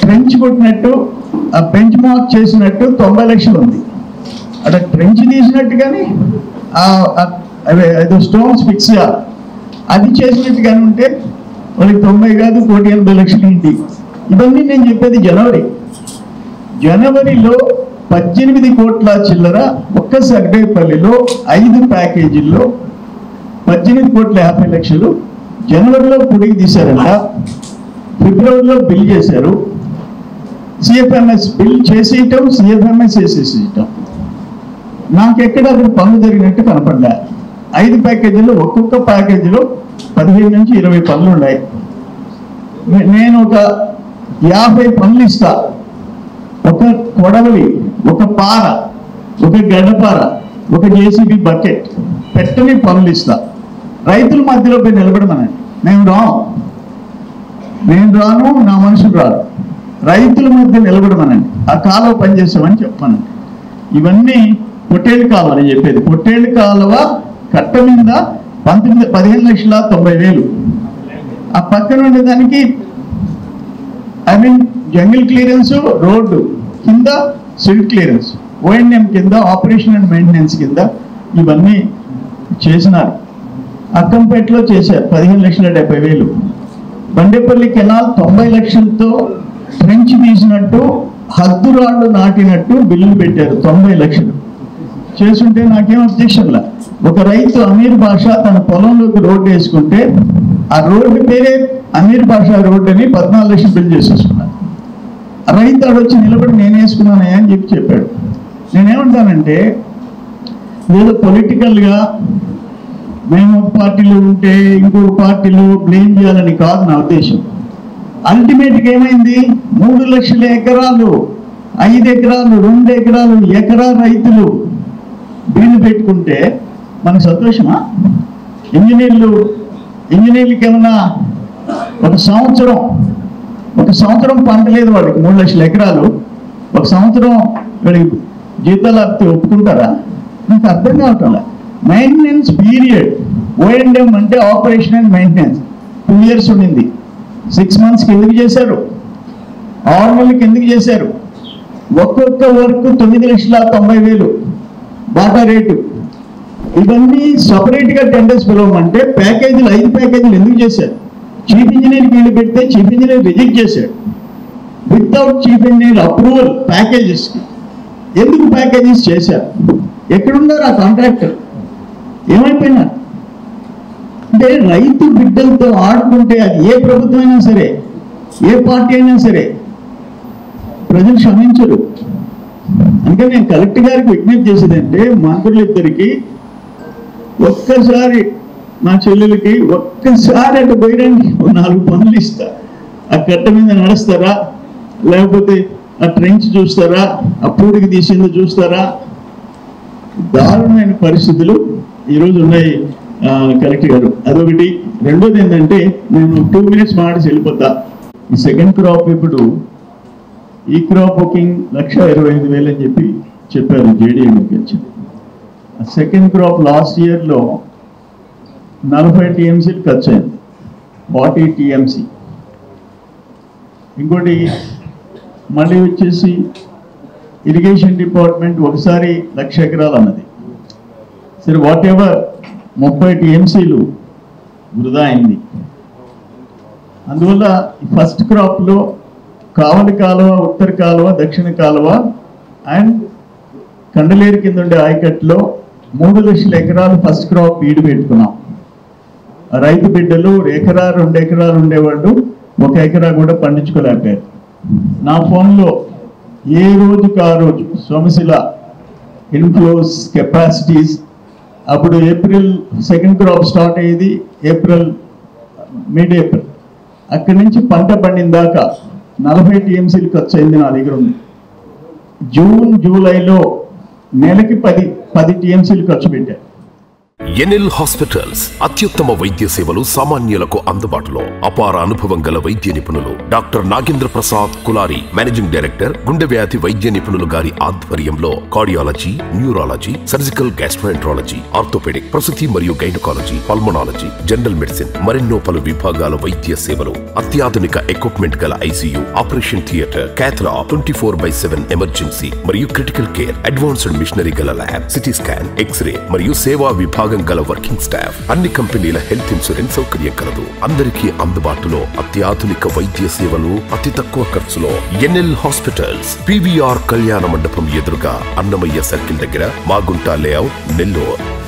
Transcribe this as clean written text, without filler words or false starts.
Trench కొట్టినట్టు ఆ bench mark చేసినట్టు 90 లక్షలు ఉంది. అక్కడ ట్రెంచ్ తీసినట్టు కానీ ఏదో స్టోన్స్ ఫిక్స్ అది చేసినట్టు కానీ ఉంటే వాళ్ళకి 90 కాదు 1,80,00,000 ఇంటి. ఇవన్నీ నేను చెప్పేది జనవరిలో 18 కోట్ల చిల్లర ఒక్క సగడేపల్లిలో 5 ప్యాకేజీల్లో 18,50,00,000 జనవరిలో పొడిగి తీశారంట. ఫిబ్రవరిలో బిల్ చేశారు. సిఎఫ్ఎంఎస్ బిల్ చేసేయటం, సిఎఫ్ఎంఎస్ వేసేసేయటం. నాకెక్కడ అక్కడ పనులు జరిగినట్టు కనపడలే. 5 ప్యాకేజీల్లో ఒక్కొక్క ప్యాకేజీలో 15 నుంచి 20 పనులు ఉన్నాయి. నేను ఒక 50 పనులు ఇస్తా. ఒక కొడవలి, ఒక పార, ఒక గడ్డపార, ఒక జేసీబీ బకెట్ పెట్టని పనులు ఇస్తా. రైతుల మధ్యలో పోయి నిలబడమనండి. నేను రాను, నా మనుషులు రాను. రైతుల మధ్య నిలబడమనండి. ఆ కాలువ పనిచేస్తామని చెప్పానండి. ఇవన్నీ పొట్టేళ్ళు కాలువ అని చెప్పేది. పొట్టేళ్ళు కాలువ కట్ట మీద 15,90,000. ఆ పక్కన ఉండేదానికి జంగిల్ క్లియరెన్స్, రోడ్డు కింద సిల్ట్ క్లియరెన్స్, ఓఎన్ఎం కింద ఆపరేషన్ అండ్ మెయింటెనెన్స్ కింద ఇవన్నీ చేసినారు. అక్కంపేటలో చేశారు 15,70,000. బండేపల్లి కెనాల్ 90 లక్షలతో ట్రెంచ్ తీసినట్టు, హద్దు రాళ్ళు నాటినట్టు బిల్లులు పెట్టారు. 90 లక్షలు చేస్తుంటే నాకేం అబ్జెక్షన్లా. ఒక రైతు అమీర్ బాషా తన పొలంలోకి రోడ్డు వేసుకుంటే ఆ రోడ్డు పేరే అమీర్ బాషా రోడ్డు అని 14 లక్షలు బిల్ చేసేసుకున్నాను. రైతు ఆడొచ్చి నిలబడి నేను వేసుకున్నానయ్యా అని చెప్పాడు. నేనేమంటానంటే ఏదో పొలిటికల్గా మేము ఒక పార్టీలో ఉంటే ఇంకొక పార్టీలో బ్లేమ్ చేయాలని కాదు నా ఉద్దేశం. అల్టిమేట్గా ఏమైంది? 3 లక్షల ఎకరాలు, 5 ఎకరాలు, 2 ఎకరాలు, ఎకరా రైతులు బిల్లు పెట్టుకుంటే మనకు సంతోషమా? ఇంజనీర్లకి ఏమన్నా ఒక సంవత్సరం పంట లేదు వాడికి. 3 లక్షల ఎకరాలు ఒక సంవత్సరం వాడికి జీతాలు ఆపితే ఒప్పుకుంటారా? నాకు అర్థం కావట్లే. మెయింటెనెన్స్ పీరియడ్, ఓఎన్ఎం అంటే ఆపరేషన్ అండ్ మెయింటెనెన్స్ 2 years ఉండింది. 6 monthsకి ఎందుకు చేశారు? 6 నెలలకి ఎందుకు చేశారు? ఒక్కొక్క వర్క్ 9,90,000 బాటా రేటు. ఇవన్నీ సపరేట్గా టెండర్స్ పిలవమంటే ప్యాకేజీలు 5 ప్యాకేజీలు ఎందుకు చేశారు? చీఫ్ ఇంజనీర్కి వీళ్ళు పెడితే చీఫ్ ఇంజనీర్ రిజెక్ట్ చేశాడు. వితౌట్ చీఫ్ ఇంజనీర్ అప్రూవల్ ప్యాకేజెస్కి ఎందుకు ప్యాకేజెస్ చేశారు? ఎక్కడున్నారు ఆ కాంట్రాక్టర్? ఏమైపోయినారు? అంటే రైతు బిడ్డలతో ఆడుకుంటే అది ఏ ప్రభుత్వం అయినా సరే, ఏ పార్టీ అయినా సరే ప్రజలు క్షమించరు. అంటే నేను కలెక్టర్ గారికి విజ్ఞప్తి చేసేదంటే మంత్రులిద్దరికి ఒక్కసారి, మా చెల్లెలకి ఒక్కసారి అటు పోయిరండి, 4 పనులు ఇస్తా. ఆ కట్ట మీద నడుస్తారా, లేకపోతే ఆ ట్రెంచ్ చూస్తారా, ఆ పూడికి తీసిందో చూస్తారా? దారుణమైన పరిస్థితులు ఈరోజు ఉన్నాయి కలెక్టర్ గారు. అదొకటి. రెండోది ఏంటంటే, నేను 2 minutes మాట్లాడి వెళ్ళిపోతా. ఈ సెకండ్ క్రాప్ ఇప్పుడు ఈ క్రాప్ బుకింగ్ 1,25,000 అని చెప్పారు జేడీఎంకి వచ్చింది. ఆ సెకండ్ క్రాప్ లాస్ట్ ఇయర్లో 40 TMC ఖర్చు అయింది, 40 TMC. ఇంకోటి మళ్ళీ వచ్చేసి ఇరిగేషన్ డిపార్ట్మెంట్ ఒకసారి 1,00,000 ఎకరాలు అన్నది. సరే, వాట్ ఎవర్ 30 TMCలు వృధా అయింది. అందువల్ల ఫస్ట్ క్రాప్లో కావలి కాలువ, ఉత్తర కాలువ, దక్షిణ కాలువ అండ్ కండలేరు కింద ఉండే ఆయకట్లో 3 లక్షల ఎకరాలు ఫస్ట్ క్రాప్ ఈడు పెట్టుకున్నాం. రైతు బిడ్డలు 1 ఎకరా 2 ఎకరాలు ఉండేవాళ్ళు 1 ఎకరా కూడా పండించుకోలేకపోయారు. నా ఫోన్లో ఏ రోజుకు ఆ రోజు సోమశిల ఇన్ఫ్లోస్ కెపాసిటీస్, అప్పుడు ఏప్రిల్ సెకండ్ క్రాప్ స్టార్ట్ అయ్యేది, మిడ్ ఏప్రిల్, అక్కడి నుంచి పంట పండిన దాకా 40 TMCలు ఖర్చు అయింది నా దగ్గర ఉంది. జూన్ జూలైలో నెలకి 10 TMCలు ఖర్చు పెట్టారు. ఎన్ఎల్ హాస్పిటల్స్ అత్యుత్తమ వైద్య సేవలు సామాన్యులకు అందుబాటులో. అపార అనుభవం గల వైద్య నిపుణులు doctor Nagendra Prasad Kulari, managing director, గుండె వ్యాధి వైద్య నిపుణులు గారి ఆధ్వర్యంలో cardiology, neurology, surgical gastroenterology, orthopaedic, ప్రసూతి మరియు గైనకాలజీ, పల్మనాలజీ, జనరల్ మెడిసిన్ మరెన్నో పలు విభాగాల వైద్య సేవలు, అత్యాధునిక ఎక్విప్మెంట్ గల ICU, operation theatre, cath lab, 24/7 emergency మరియు క్రిటికల్ కేర్, అడ్వాన్స్డ్ మిషనరీ గల ల్యాబ్, సిటీ స్కాన్, ఎక్స్రే మరియు సేవా విభాగం గల వర్కింగ్ స్టాఫ్, అన్ని కంపెనీల హెల్త్ ఇన్సూరెన్స్ సౌకర్యం కలదు. అందరికీ అందుబాటులో అత్యాధునిక వైద్య సేవలు అతి తక్కువ ఖర్చులో. ఎన్ఎల్ హాస్పిటల్స్, PVR కళ్యాణ మండపం ఎదురుగా, అన్నమయ్య సర్కిల్ దగ్గర, మాగుంట లేఅవుట్, నెల్లూరు.